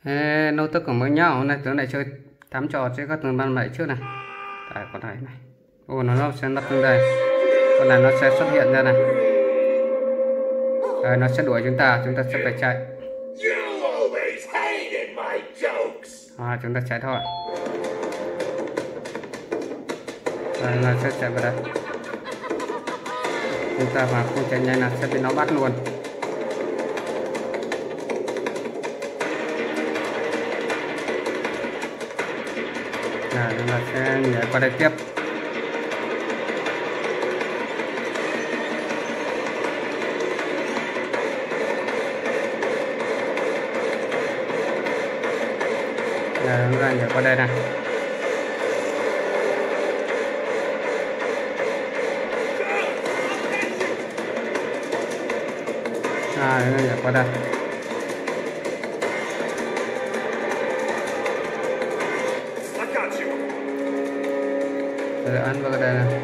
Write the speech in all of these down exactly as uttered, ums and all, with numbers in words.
Ê, nô tức của mới nhau hôm nay tướng này chơi tám trò chứ các tướng ban bảy trước này. Tại con này này. Ồ nó nó sẽ lắp xuống đây. Con này nó sẽ xuất hiện ra này. Rồi nó sẽ đuổi chúng ta, chúng ta sẽ phải chạy. À, chúng ta chạy thôi. Rồi nó sẽ chạy vào đây. Chúng ta mà không chạy nhanh là sẽ bị nó bắt luôn. Rồi chúng ta sẽ nhảy qua đây tiếp. Rồi chúng ta nhảy qua đây này. À, chúng ta nhảy qua đây. Rồi ăn vào cái đây này.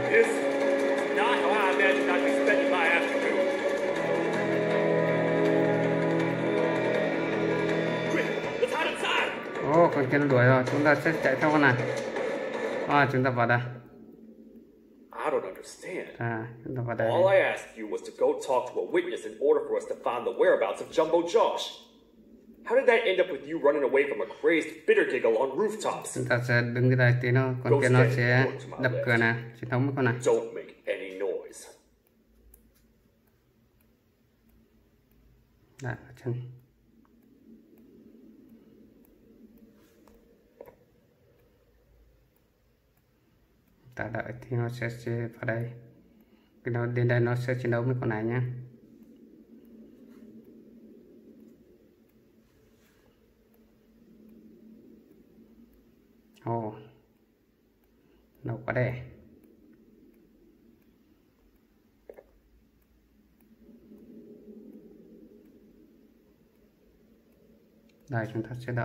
Ồ, oh, con kia nó đuổi rồi, chúng ta sẽ chạy theo con này. À, chúng ta vào đây. I don't understand. À, chúng ta vào đây. All I asked you was to go talk to a witness in order for us to find the whereabouts of Jumbo Josh. How did that end up with you running away from a crazed bitter giggle on rooftops? Chúng ta sẽ đứng cái đây tí nó, con kia nó sẽ đập cửa này, truyền thống với con này. Don't make any noise. Đây, chân. Ta đợi thì nó sẽ, sẽ vào đây. Cái nó đến đây nó sẽ chiến đấu với con này nhé. Ồ, nó qua đây. Đây chúng ta sẽ đợi.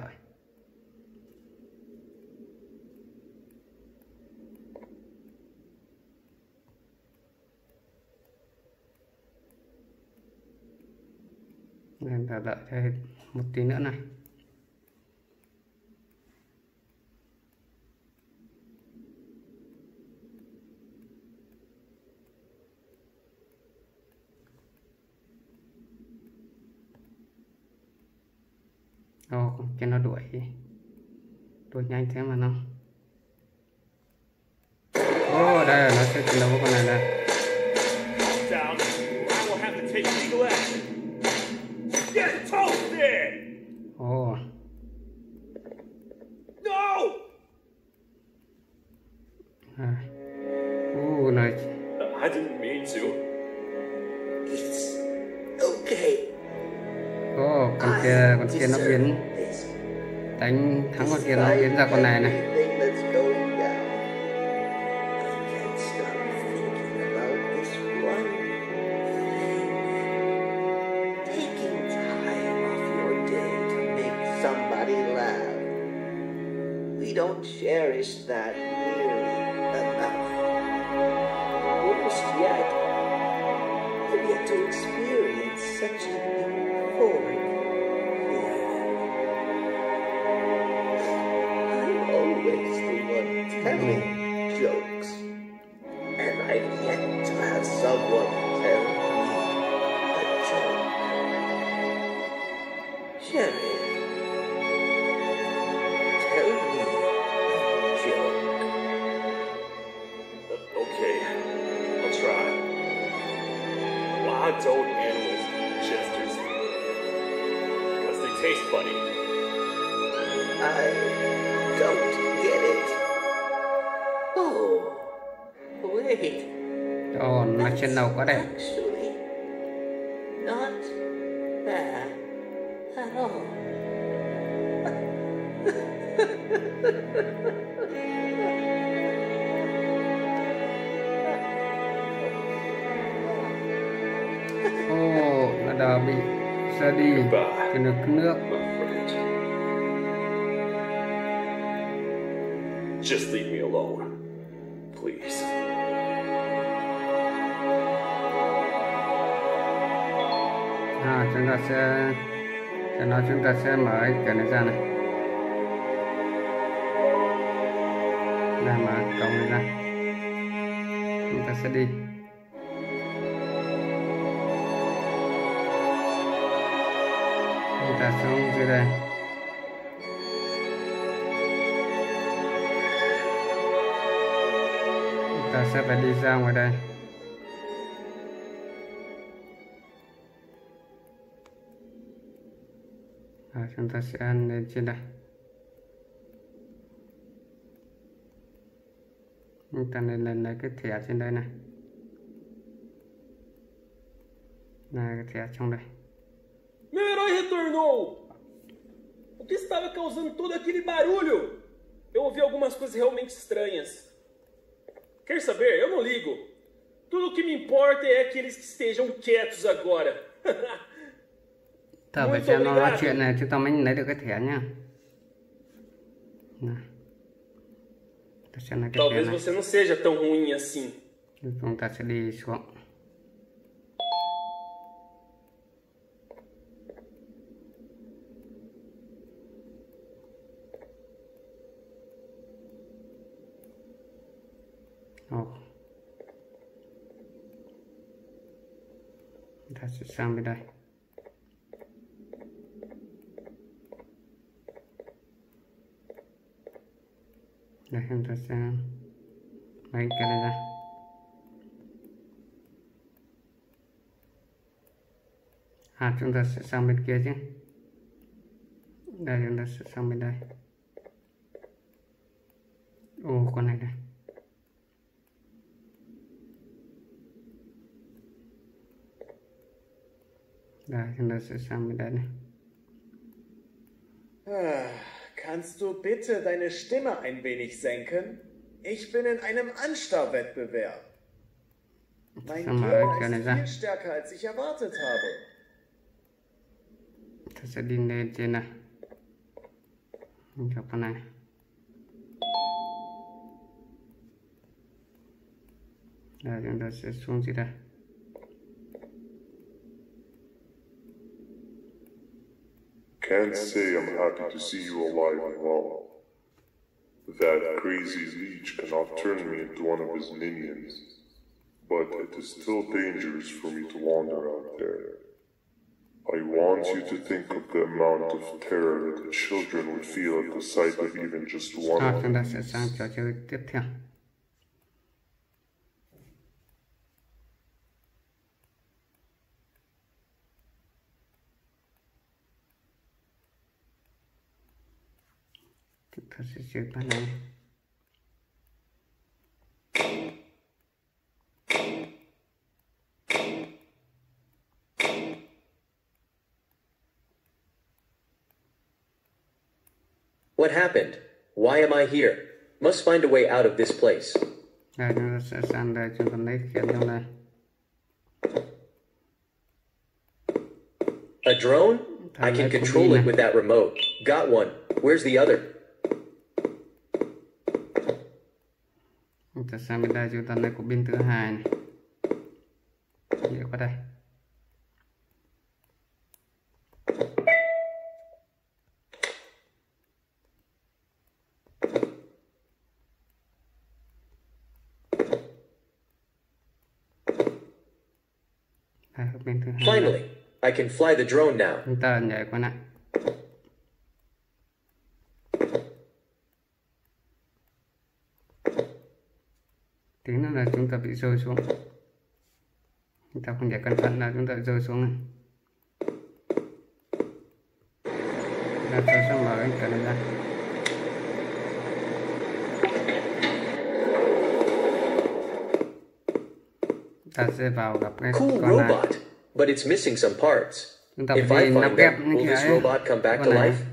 Nên ta đợi thêm một tí nữa này. Ồ, con kia nó đuổi đuổi nhanh thế mà nó. Ồ, đây là nó sẽ chiến đấu với con này đây. Ồ. À. Ồ, này. I didn't mean to. It's okay. Ồ, con kia, con kia nó biến đánh thắng con kia nó biến ra con này này. Don't cherish that nearly enough. Worst yet, I've yet to experience such an euphoric feeling. I'm always the one telling jokes, and I've yet to have someone tell me a joke. Sheriff, tell me a joke. Uh, okay, I'll try. Why don't animals eat jesters? Because they taste funny. I don't get it. Oh, wait. Ồ, nó trên đầu quá đẹp. Actually, not bad at all. Ồ, nó đã bị ra đi cái nước nước. Just leave me alone, please. À, chúng ta sẽ Cho nó chúng ta sẽ mở cái này ra này. Đây, mở cổng này ra. Chúng ta sẽ đi. Chúng ta xuống dưới đây. Chúng ta sẽ phải đi ra ngoài đây. Và chúng ta sẽ lên trên đây. Chúng ta nên lên lấy cái thẻ trên đây này. Này, cái thẻ trong đây. Meu herói retornou! O que estava causando todo aquele barulho? Eu ouvi algumas coisas realmente estranhas. Quer saber? Eu não ligo. Tudo o que me importa é que eles estejam quietos agora. Ta phải xem nó nói chuyện này chúng ta mới lấy được cái thẻ nhá. Này. Ta xem cái thẻ Talvez này. você não seja tão ruim assim. Chúng ta sẽ đi xuống. Oh. Ta sẽ sang bên đây. Đây chúng ta sẽ lấy cái này ra. À, chúng ta sẽ sang bên kia chứ. Đây chúng ta sẽ sang bên đây. Ồ, con này này. Đây chúng ta sẽ sang bên đây này. Ah, kannst du bitte deine Stimme ein wenig senken? Ich bin in einem Anstarrwettbewerb. Mein Gegner ist viel stärker als ich erwartet habe. Ta sẽ đi lên trên này. Gặp con này. Đây chúng ta sẽ xuống dưới đây. Can't say I'm happy to see you alive and well. That crazy leech cannot turn me into one of his minions, but it is still dangerous for me to wander out there. I want you to think of the amount of terror that the children would feel at the sight of even just one À, of chúng ta them. sẽ sang trò chơi tiếp theo. Chúng ta sẽ chơi bàn này. What happened? Why am I here? Must find a way out of this place. Đây chúng ta sẽ sang đây, chúng ta lấy khiển trong đây. A drone? I can control it with that remote. Got one. Where's the other? Chúng ta sang bên đây, chúng ta lấy cục pin thứ hai này. Nhảy qua đây. Đây, cục pin thứ hai. Finally, I can fly the drone now. Chúng ta nhảy qua lại. Tí nữa là chúng ta bị rơi xuống. Chúng ta không nhảy cẩn thận là chúng ta rơi xuống này. Là tôi sẽ mở cái cửa này ra. Ta sẽ vào gặp cái Cool con này. robot, but it's missing some parts. Chúng ta If phải I đi nắp find ghép them, những will cái this ấy. robot come back to Con này. life?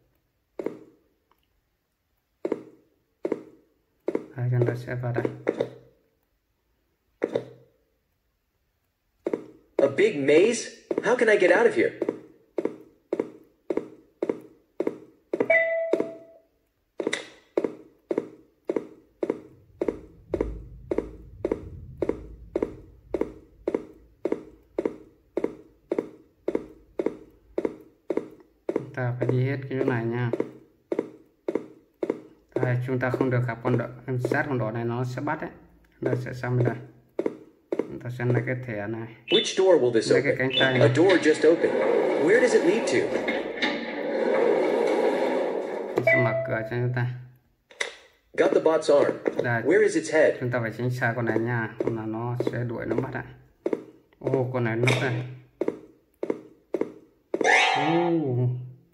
Đây, chúng ta sẽ vào đây. A big maze? How can I get out of here? ta phải đi hết cái chỗ này nha. Đây, chúng ta không được gặp con đỏ, sát con đỏ này nó sẽ bắt đấy. Đây sẽ sang bên đây. Chúng ta sẽ lấy cái thẻ này. Which door will this Lấy cái open? cánh tay A này. door just opened. Where does it lead to? Mình sẽ mở cửa cho chúng ta. Got the bot's arm. Đây, Where is its head? chúng ta phải tránh xa con này nha, không là nó sẽ đuổi nó bắt ạ. Ô, con này nó đây. Ô.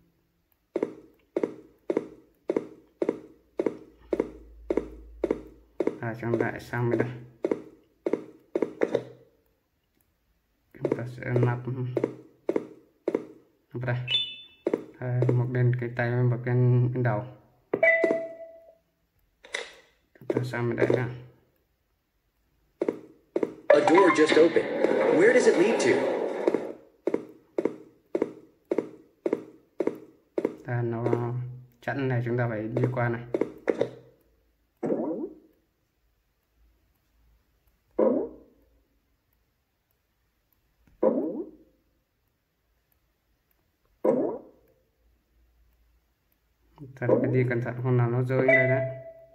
À, chúng ta lại sang bên đây. Chúng ta sẽ nắp nắp đây. À, một bên cái tay, một bên bên đầu. Chúng ta sang bên đây nha. A door just opened. Where does it lead to? À, nó chắn này, chúng ta phải đi qua này. Ta phải đi cẩn thận không nào nó rơi đây đấy.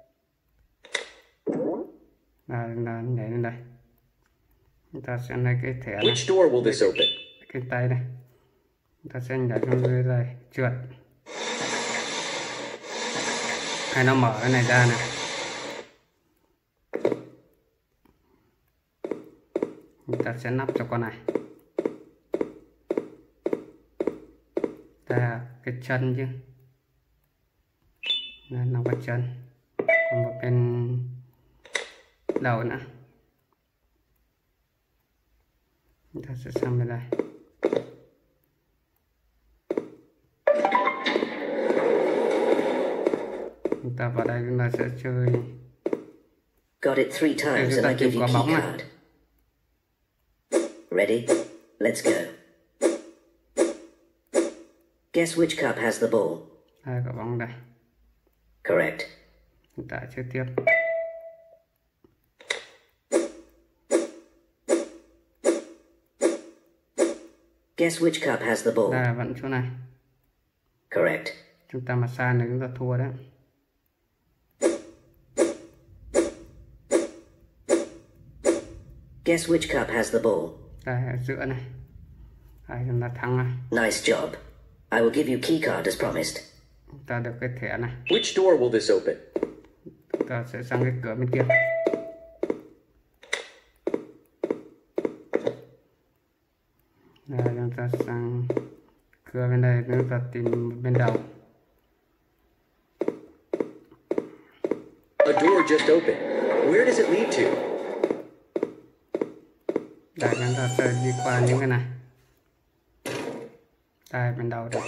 Là, là nhảy lên đây. Chúng ta sẽ lấy cái thẻ này, Which door will this open? cái tay đây. Chúng ta sẽ nhảy xuống dưới đây, trượt. Hay nó mở cái này ra này. Chúng ta sẽ nắp cho con này. Ta cái chân chứ. Đây, nắp cái chân. Còn một bên đầu nữa. Chúng ta sẽ sang bên đây. Chúng ta vào đây chúng ta sẽ chơi. Got it three times and I give you key card. Ready? Let's go. Guess which cup has the ball? Đây, quả bóng đây. Correct. Chúng ta chơi tiếp. Guess which cup has the ball? Đây, vẫn chỗ này. Correct. Chúng ta mà sai nữa chúng ta thua đấy. Guess which cup has the ball? Đây, ở giữa này. Đây, chúng ta thắng này. Nice job. I will give you key card as promised. Chúng ta được cái thẻ này. Which door will this open? Chúng ta sẽ sang cái cửa bên kia. Đây, chúng ta sang cửa bên đây, chúng ta tìm bên đầu. A door just opened. Where does it lead to? Đây, chúng ta sẽ đi qua những cái này. Đây, bên đầu đây.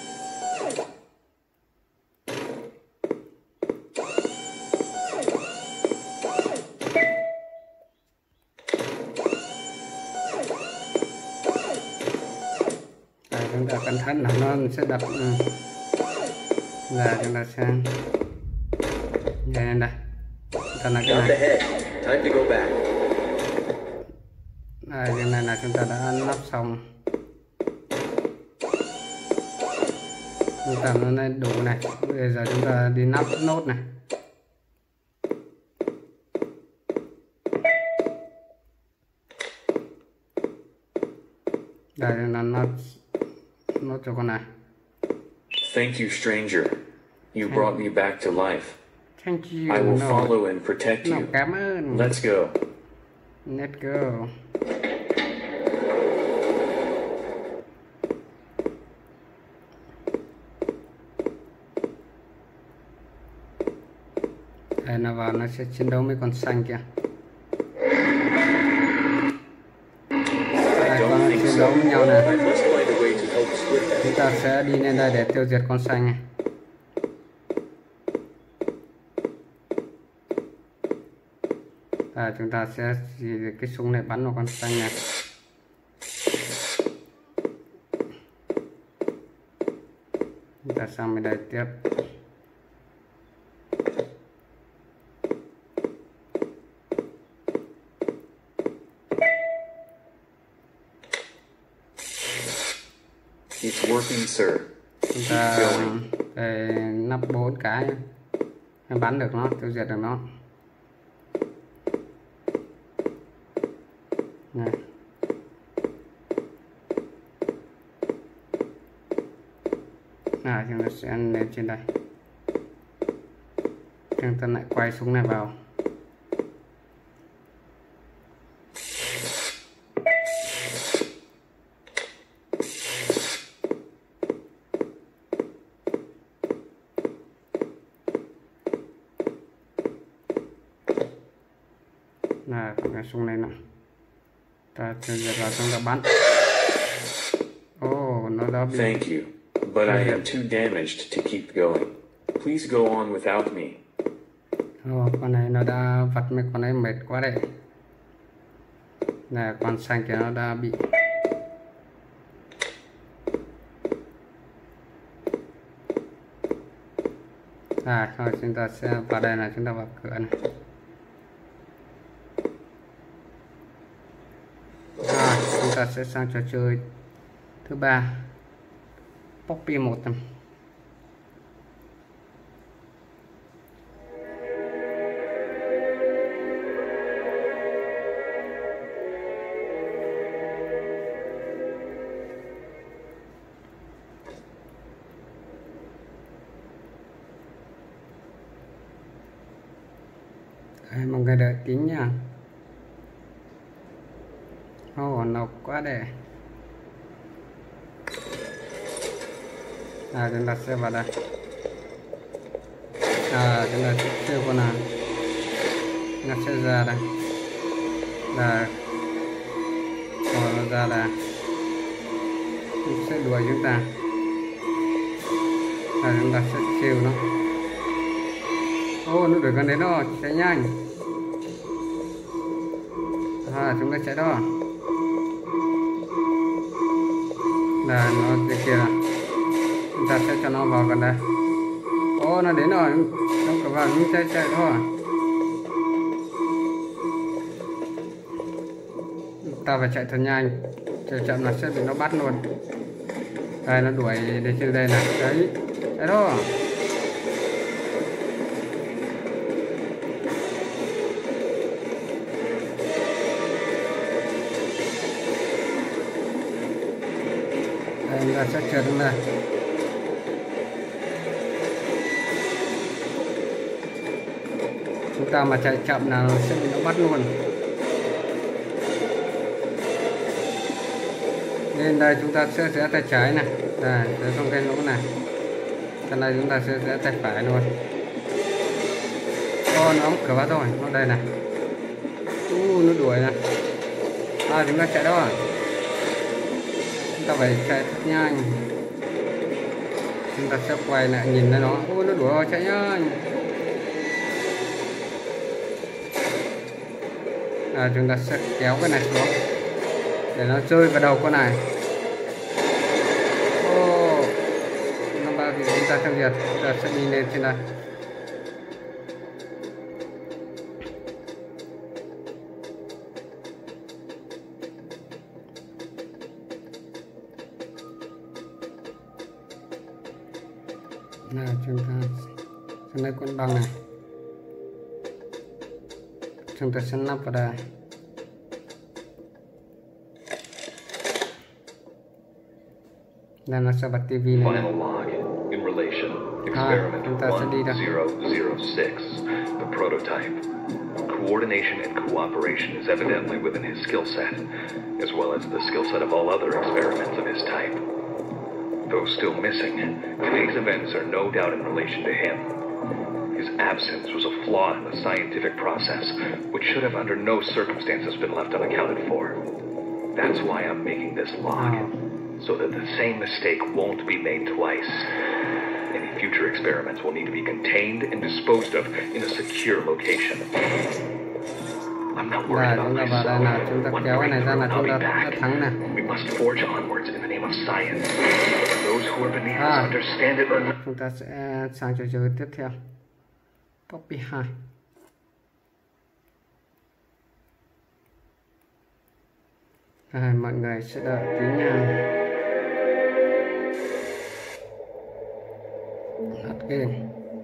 Đây, chúng ta cẩn thận là nó sẽ đập. Ừ. Là chúng ta sẽ nhảy lên đây. Chúng ta là cái Got the này. head. Time to go back. Đây, cái này là chúng ta đã nắp xong. Chúng ta nó này đủ này. Bây giờ chúng ta đi nắp nốt này. Đây là nắp nốt cho con này. Thank you, stranger. You brought me back to life. Thank you. I will No. follow and protect No, you. cảm ơn. Let's go. Let's go. Đây nó vào nó sẽ chiến đấu với con xanh kia. Đây con nó chiến đấu với nhau này. I must find a way to help split them. Chúng ta sẽ đi lên đây để tiêu diệt con xanh này. À, chúng ta sẽ chỉ cái súng này bắn vào con xanh này. Chúng ta sang bên đây tiếp. It's working, sir. chúng ta để nắp bốn cái mới bắn được nó, tiêu diệt được nó này. Nào chúng ta sẽ lên trên đây, chúng ta lại quay súng này vào. Là cái súng này nè, ta tiêu diệt vào chúng ta bắn. Oh, nó đã bị. Thank you, but I am too damaged to keep going. Please go on without me. Oh, con này nó đã vặt mấy con ấy mệt quá đấy. Là con xanh kia nó đã bị. À, thôi chúng ta sẽ vào đây là chúng ta vào cửa này. À, chúng ta sẽ sang trò chơi thứ ba, Poppy một. Đây, mọi người đợi kính nha. Ồ, oh, nọc quá đẹp. À, chúng ta sẽ vào đây. À, chúng ta sẽ chơi con nào. Chúng ta sẽ ra đây. Là Rồi nó ra là chúng sẽ đuổi chúng ta. À, chúng ta sẽ trêu nó. Ô, oh, nó đuổi gần đến đó, chạy nhanh. À, chúng ta chạy đó. Là nó kia kia là chúng ta sẽ cho nó vào gần đây. Ô, nó đến rồi, nó cả vào những chạy chạy thôi. Ta phải chạy thật nhanh, chạy chậm là sẽ bị nó bắt luôn. Đây, nó đuổi đến trên đây này, đấy, đấy đó. Đây, chúng ta sẽ trượt xuống đây. Chúng ta mà chạy chậm là sẽ bị nó bắt luôn. Nên đây chúng ta sẽ rẽ tay trái này, đây, rẽ trong cái lỗ này. Còn đây chúng ta sẽ rẽ tay phải luôn. Ô, nó cửa bắt rồi, nó đây này. U, nó đuổi này. À, chúng ta chạy đó. Chúng ta phải chạy thật nhanh. Chúng ta sẽ quay lại nhìn thấy nó. Ôi, nó đuổi rồi, chạy nhanh. À, chúng ta sẽ kéo cái này xuống để nó rơi vào đầu con này. Ô, nó bao thì chúng ta tiêu diệt. Chúng ta sẽ đi lên trên đây. Nào, chúng ta sẽ lấy con băng này, chúng ta sẽ nắp vào đây. Đây nó sẽ bật tivi này. Final log in relation experiment one zero zero six, the prototype. Coordination and cooperation is evidently within his skill set, as well as the skill set of all other experiments of his type. Though still missing, today's events are no doubt in relation to him. His absence was a flaw in the scientific process, which should have under no circumstances been left unaccounted for. That's why I'm making this log, so that the same mistake won't be made twice. Any future experiments will need to be contained and disposed of in a secure location. I'm not worried about myself. One breakthrough and I'll be back. We must forge onwards in the name of science. Those who are beneath us understand it or not. Chúng ta sẽ sang trò chơi tiếp theo, Poppy hai. À, mọi người sẽ đợi tí nha. Hết game.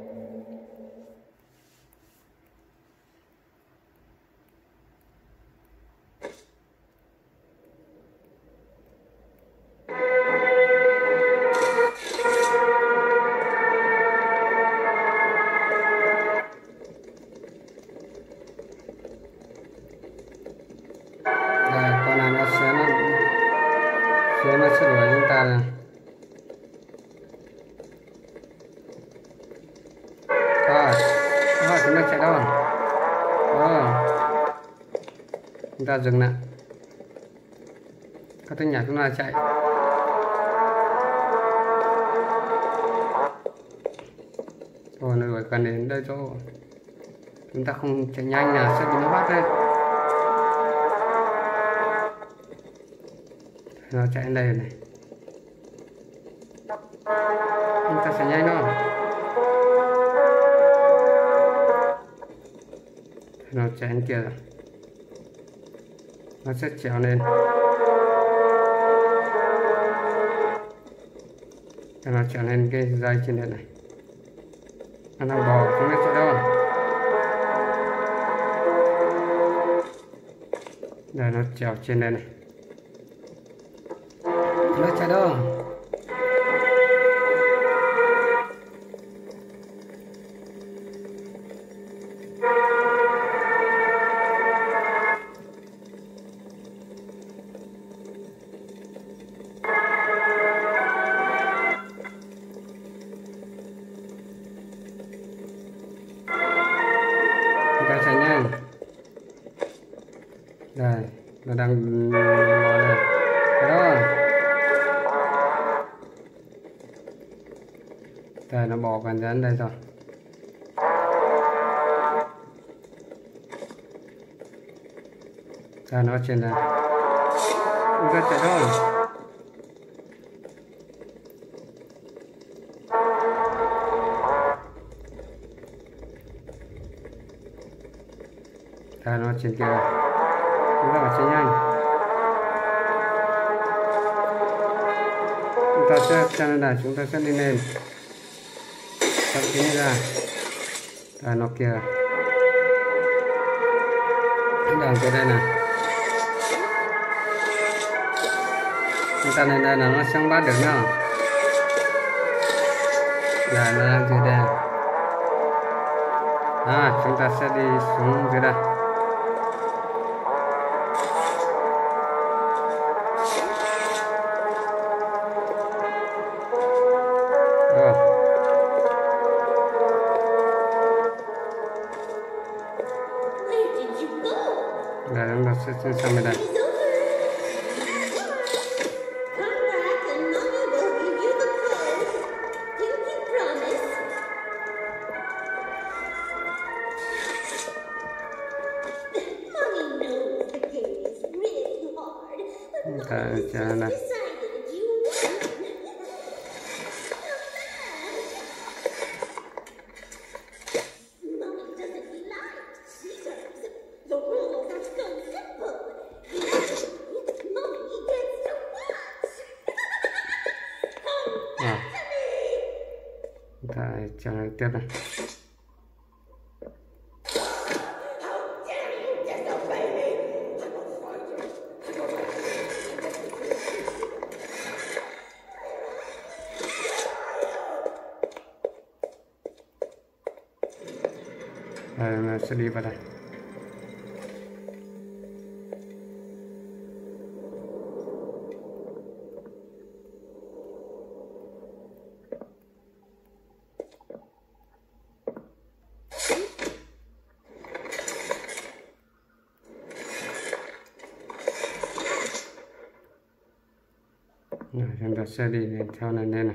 Chúng ta dừng lại, các tên nhạc chúng ta chạy. Rồi nó đuổi gần đến đây chỗ chúng ta không chạy nhanh là sẽ bị nó bắt đây. Nó chạy đến đây này, chúng ta sẽ nhanh thôi. Nó chạy đến kia rồi, nó sẽ trèo lên, nó trèo lên cái dây trên đây này, nó đang bò không biết chạy đâu. Đây nó trèo trên đây này, nó chạy đâu. Đây, nó đang bò lên. Đó. Đây, nó bò gần đến đây rồi. Đây, nó trên đây. Chúng ta chạy đâu? Đây, nó trên kia. Chúng ta phải chạy nhanh. Chúng ta sẽ chạy lên này, chúng ta sẽ đi lên. Tập kính ra. Đây, nó kia. Cái đường từ đây này. Chúng ta lên đây là nó sẽ bắt được nhau. Đây, nó đang dưới đây. À, chúng ta sẽ đi xuống dưới đây. Đây, chúng ta sẽ trên sang bên đây. Ta trả này. Ta trả lời tiếp này. Đây, nó sẽ đi vào đây. Rồi, chúng ta sẽ đi theo này đây này.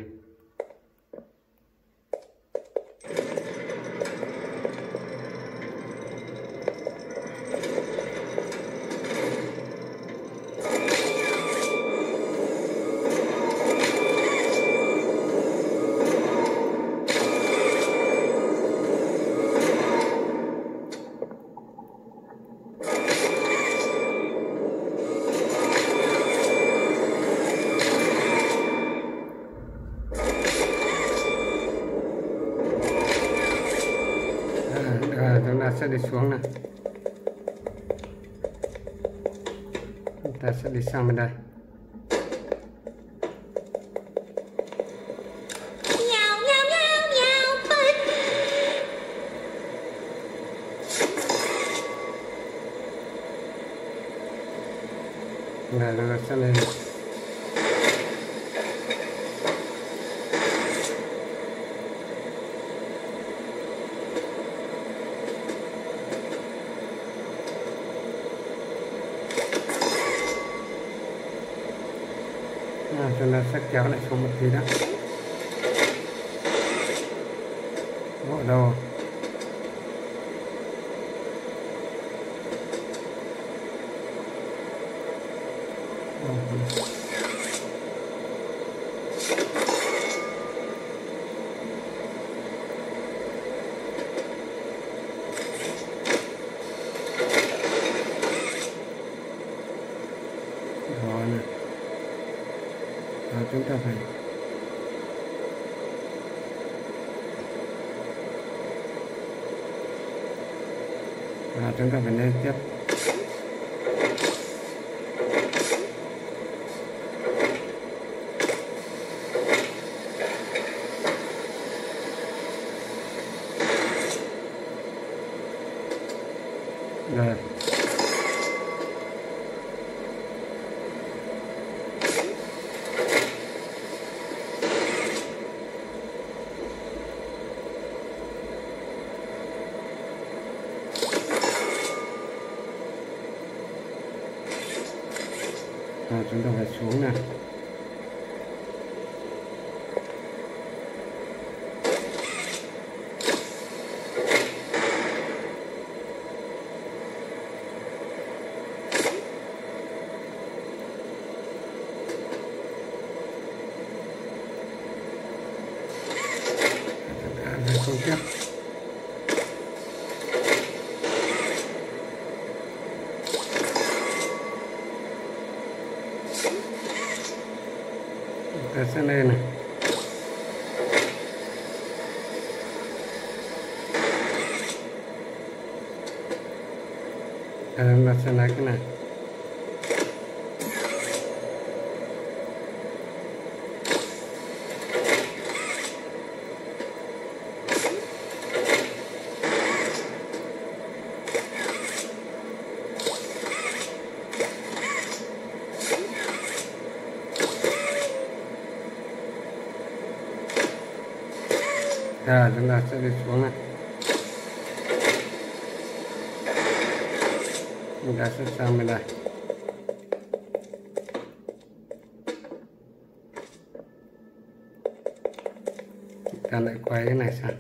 ta sẽ đi xuống này. Chúng ta sẽ đi sang bên đây. Này nó sẽ lên. À, chúng ta sẽ kéo lại xuống một tí đó. Ở đâu? Rồi nè. Rồi chúng ta phải và chúng ta phải lên tiếp. Rồi. Rồi chúng ta phải xuống nè. Không tiếp. Ta sẽ lên này. Ta sẽ lấy cái này. Rồi chúng ta sẽ đi xuống này. Chúng ta sẽ sang bên đây. Ta lại quay cái này sang.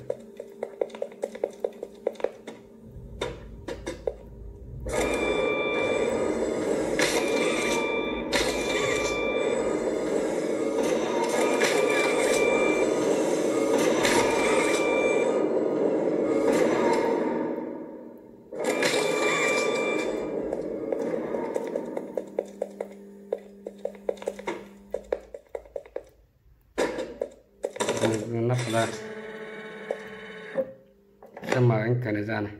Nắp ra. Sẽ mở anh cửa này ra này.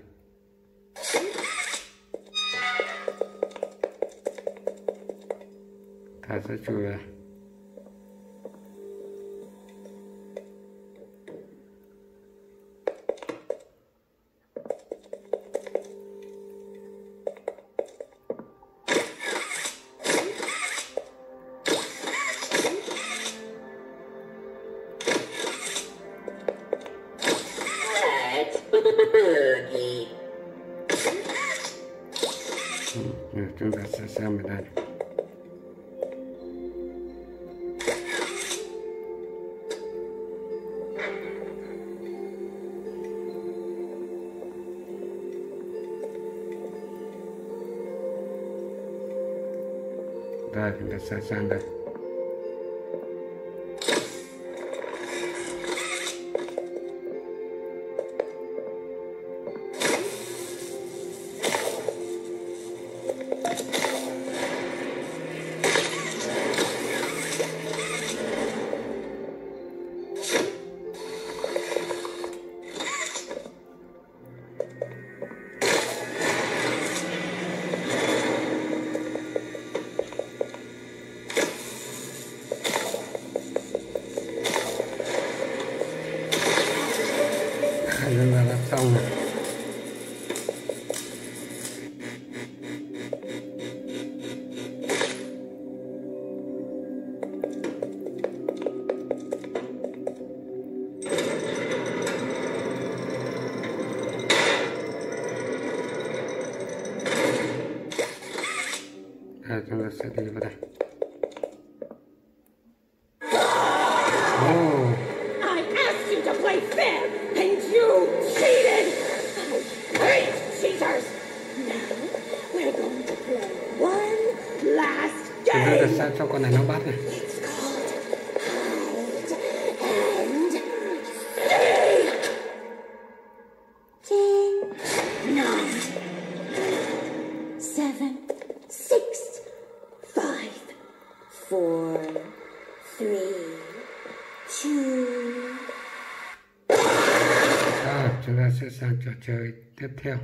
Ta sẽ chui ra. Ừ, chúng ta sẽ xem ở đây. Đây chúng ta sẽ sang đây. Chúng ta đã xong rồi. À, chúng ta sẽ đi vào đây. Oh. I asked you to play fair, and you cheated! I hate cheaters! Now, we're going to play one last Chúng ta game! sẽ cho con này nó bắt này. It's called hide and seek! Ten, nine, seven, six, five, four, three, two. À, chúng ta sẽ sang trò chơi tiếp theo.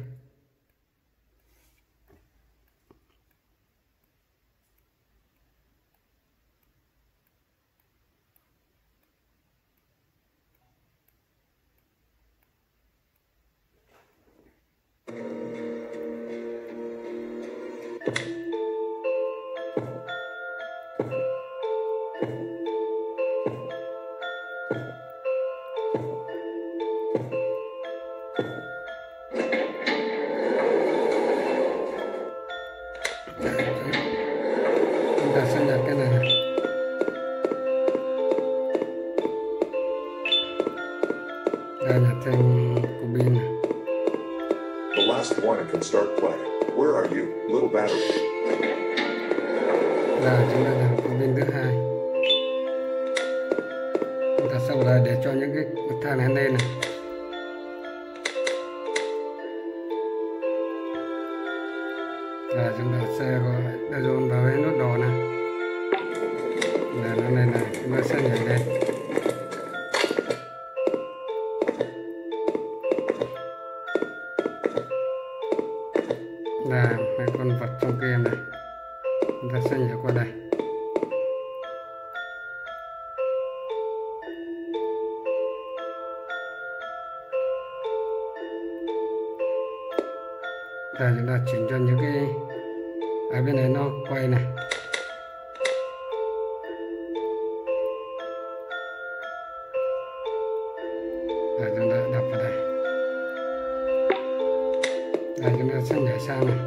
Chúng ta sẽ nhặt cái này này. Đây là thêm cục pin này. The last one can start playing. Where are you, little battery? Là chúng ta làm cục pin thứ hai. Chúng ta sẽ vào đây để cho những cái bậc thang này lên này. Là chúng ta sẽ gọi đã dồn vào cái nút đỏ này. Là nó này này, chúng ta sẽ nhảy lên. Là mấy con vật trong game này. Chúng ta sẽ nhảy qua đây. Giờ chúng ta chỉnh cho những cái ở bên này nó quay này. Giờ chúng ta đập vào đây. Giờ chúng ta sẽ nhảy sang này.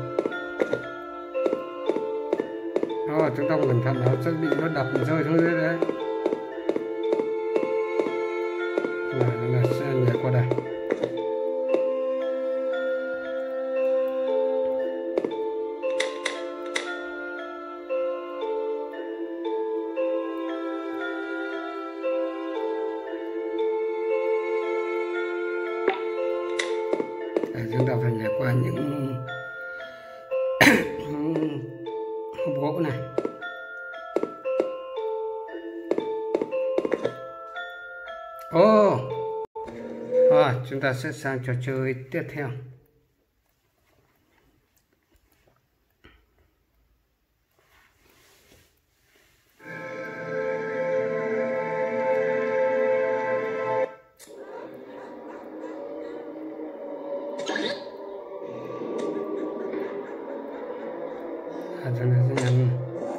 Đó, chúng ta cẩn thận nó sẽ bị nó đập rơi xuống dưới đấy. Giờ chúng ta sẽ nhảy qua đây. Chúng ta phải nhảy qua những hộp gỗ này. Ồ, oh. à, chúng ta sẽ sang trò chơi tiếp theo. À, chúng ta sẽ nhấn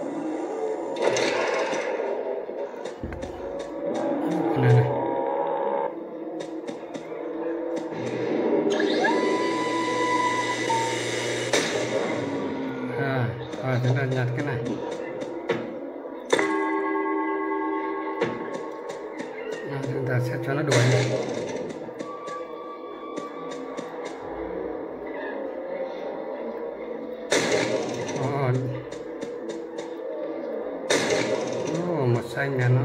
này này. À, à, chúng ta nhặt cái này. À, chúng ta sẽ cho nó đuổi này. Oh, một xanh là nó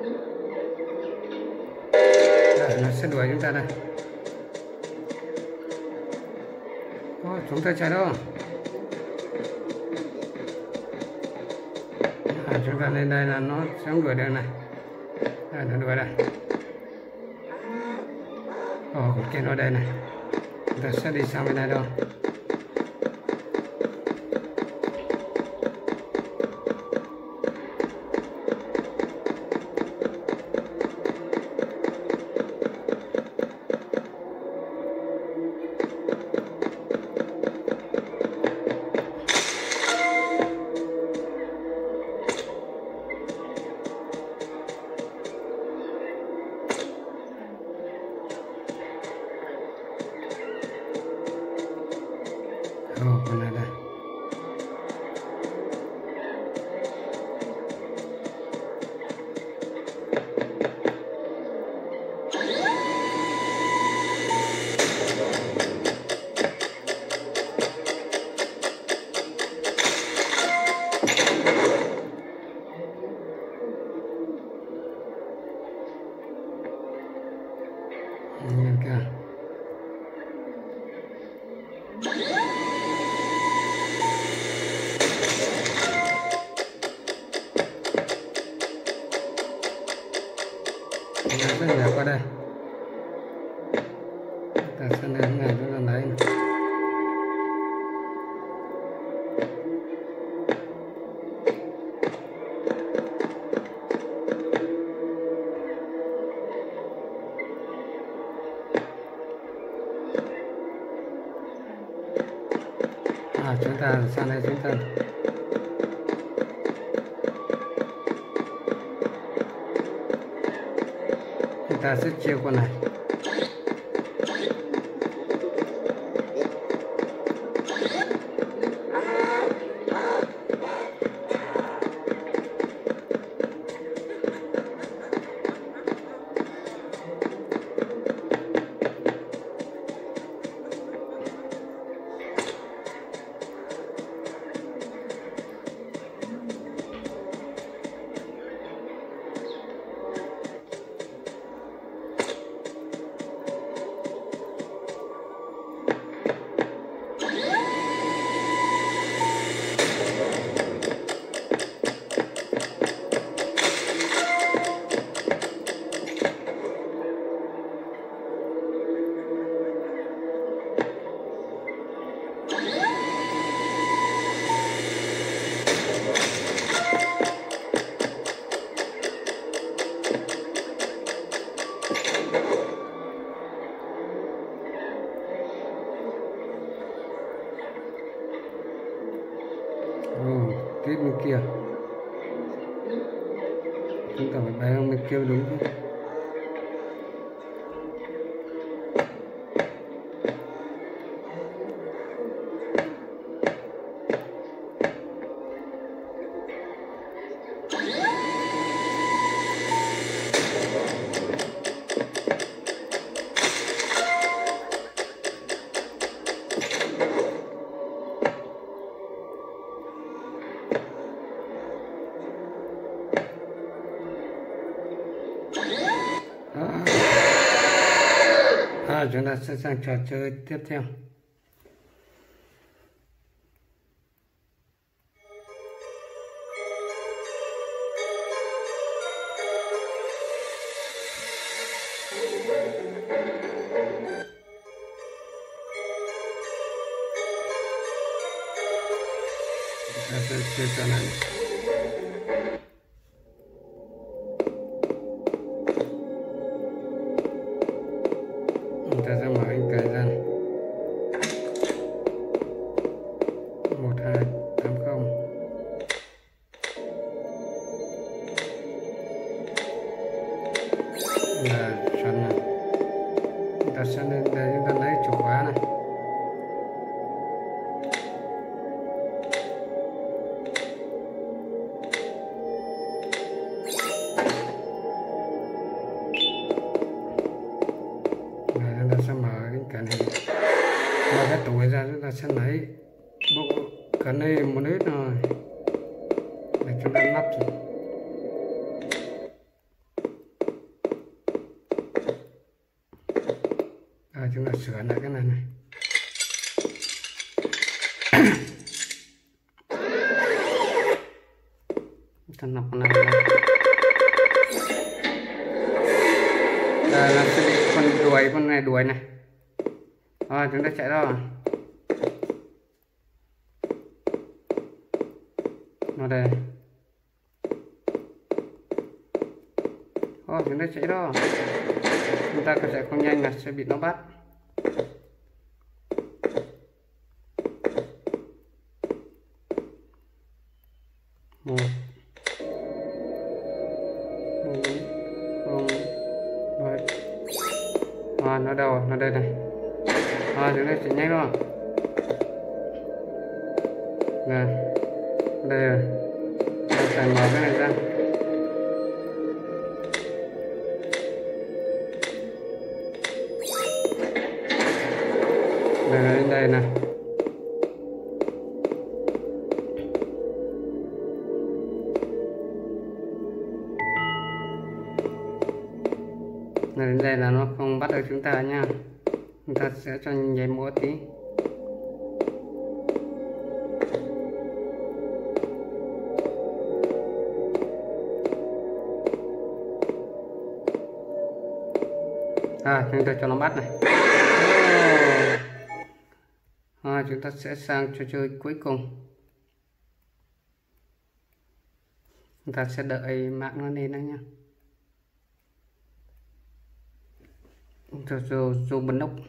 Đấy, nó sẽ đuổi chúng ta đây. Oh, chúng ta chạy đâu? À, chúng ta lên đây là nó sẽ đuổi được này. Đây, nó đuổi đây. Oh, con kia nó đây này. Chúng ta sẽ đi sang bên này đâu. Oh, con này đây. Nhìn kìa. Rất là qua đây. Ta sẽ lên này chúng ta lấy. À, chúng ta sang đây chúng ta chúng ta sẽ chiêu con này. Oh, tiếp bên kia chúng ta phải bay sang bên kia đúng chứ. À, chúng ta sẽ sang trò chơi tiếp theo. Chúng ta sẽ chơi trò này. Ta sẽ mở anh cái ra một hai tám không là chuẩn này. Ta sẽ lên đây chúng ta lấy chìa khóa này. Sẽ mở cái này, mở cái túi ra chúng ta sẽ lấy bộ cái này một ít rồi để chúng ta lắp rồi. À, chúng ta sửa lại cái này này. Ta lắp cái này này. Đây là sẽ bị con đuổi, con này đuổi này. Rồi chúng ta chạy đó. Nó đây. Rồi chúng ta chạy đó. Chúng ta phải chạy không nhanh là sẽ bị nó bắt. Một. À, nó đâu? Nó đây này. À, chúng ta chạy nhanh luôn. Rồi, đây rồi, ta phải mở cái này ra. Đây là đến đây nè. Này, đến đây là nó không bắt được chúng ta nha. Chúng ta sẽ cho nhảy múa tí. À, chúng ta cho nó bắt này. À, chúng ta sẽ sang trò chơi cuối cùng. Chúng ta sẽ đợi mạng nó lên đó nha. Rồi rồi rồi bật nút.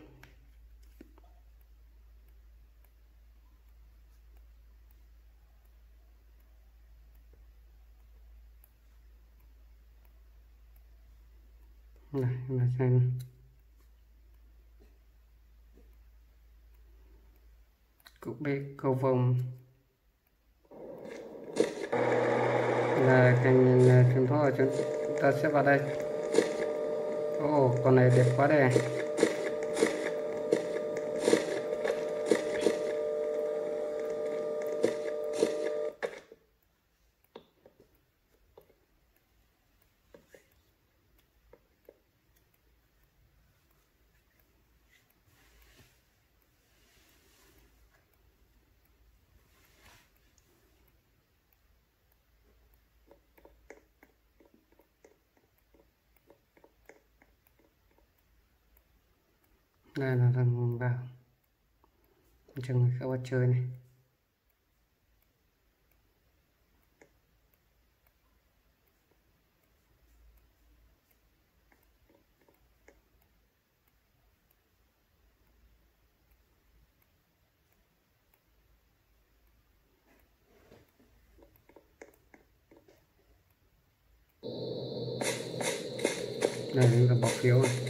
Này là xem cục bê cầu vồng là cành truyền thống, chúng ta sẽ vào đây. Ồ, oh, con này đẹp quá đây. Đây là thằng vào chừng các bạn chơi này. Đây là bỏ phiếu này.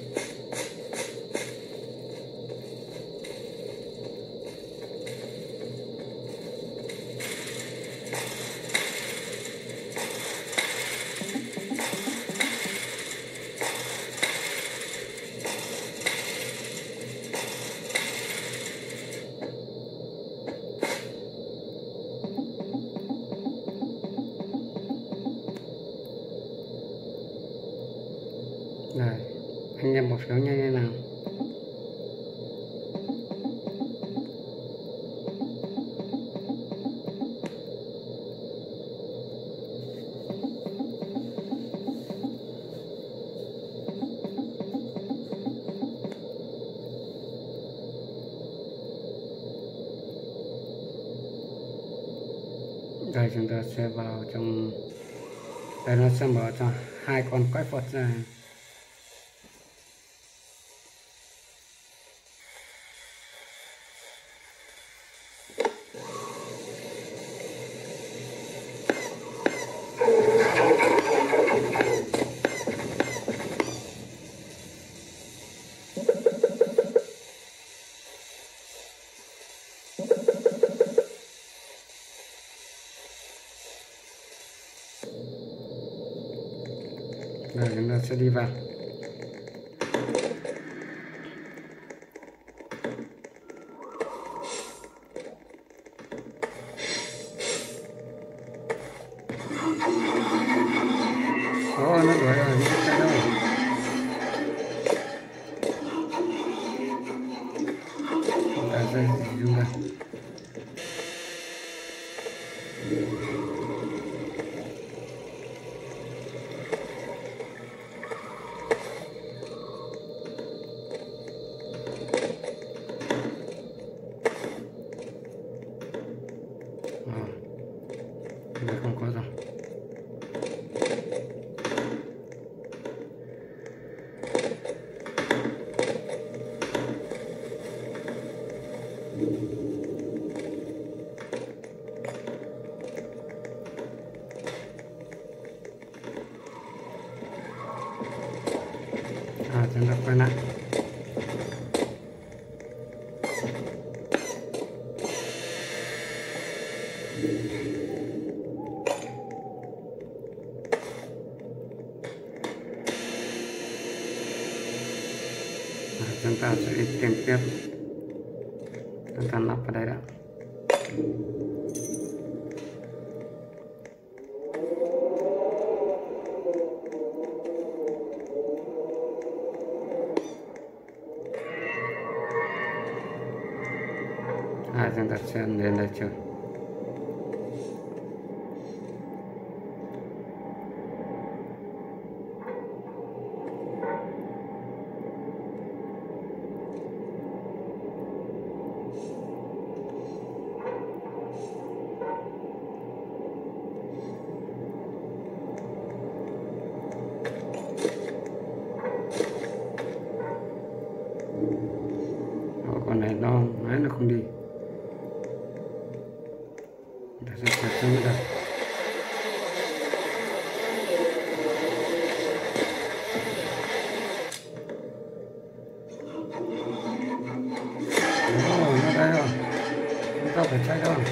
Rồi, anh em một phiếu nhanh nào. Đây chúng ta sẽ vào trong đây, nó sẽ mở cho hai con quái vật ra. Rồi chúng ta sẽ đi vào. Ồ, nó đuổi rồi, nó chạy đâu. Chúng ta sẽ dùng ra. Không có rồi. À, chúng ta quay lại. ta sẽ đi tìm tiếp. Chúng ta lắp vào đây đã. À, chúng ta sẽ lên đây chưa? Con này nó máy nó không đi. Để sẽ chặt xuống đây. Nó đây rồi. Chúng ta phải chạy đâu.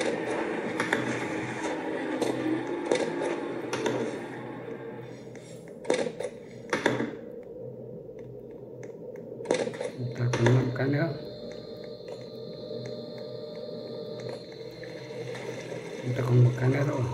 Ta còn năm cái nữa. Chúng ta còn một cái nữa rồi.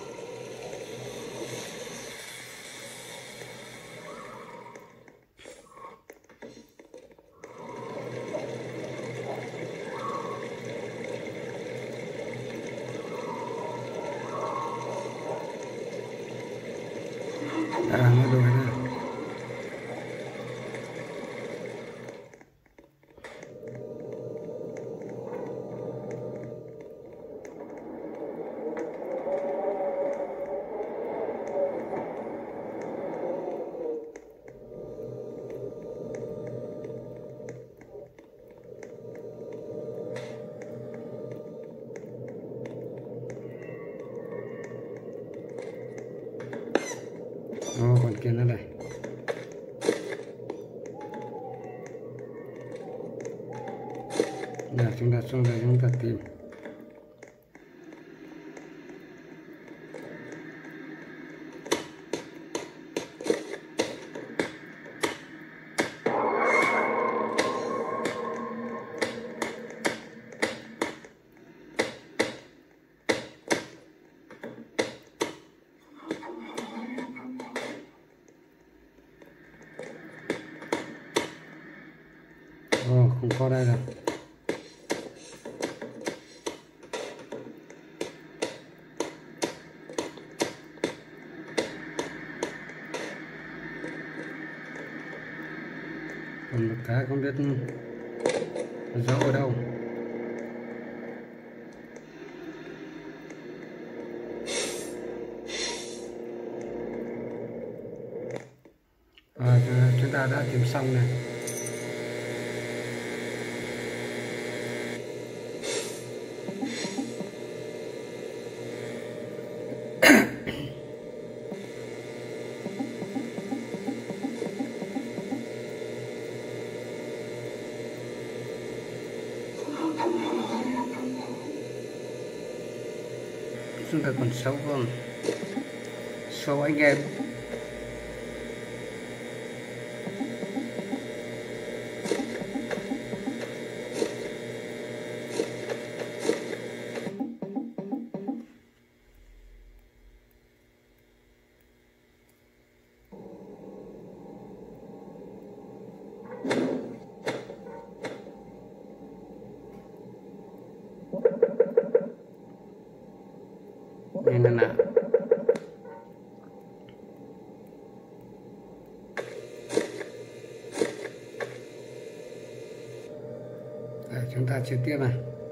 À, nó đuổi ra. Đó, còn kia nó đây. Nào, chúng ta xuống đây chúng ta tìm. Ồ, không có đây đâu. Còn một cái không biết giấu ở đâu. À, chúng ta đã tìm xong này. Chúng ta còn sáu con, sáu anh em. Đây là nào. Đây, chúng ta chơi tiếp này.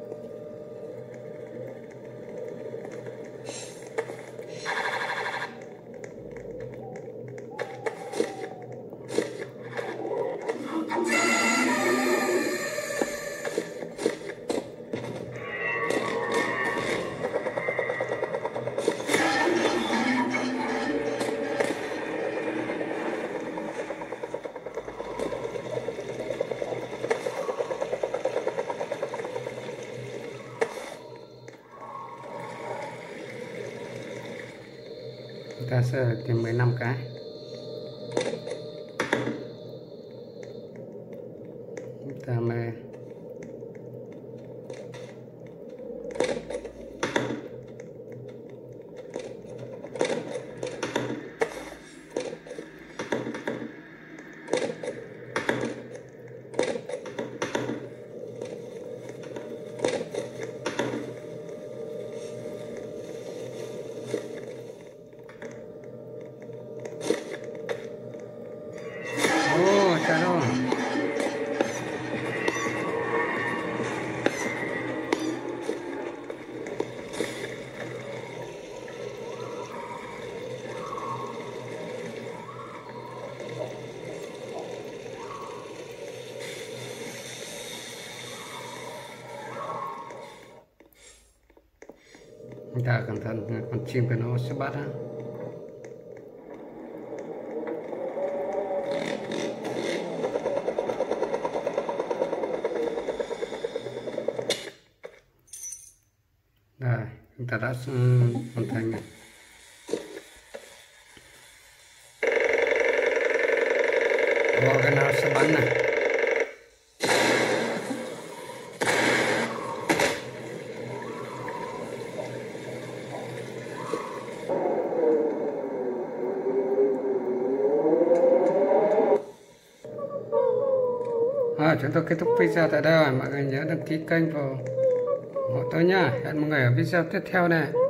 Ta sẽ tìm mười lăm cái. ta mê ta cẩn thận con chim của nó sẽ bắt ha. Rồi chúng ta đã hoàn thành rồi. Vào cái nào sẽ bắn này. À, chúng tôi kết thúc video tại đây rồi. Mọi người nhớ đăng ký kênh và ủng hộ tôi nhá. Hẹn mọi người ở video tiếp theo này.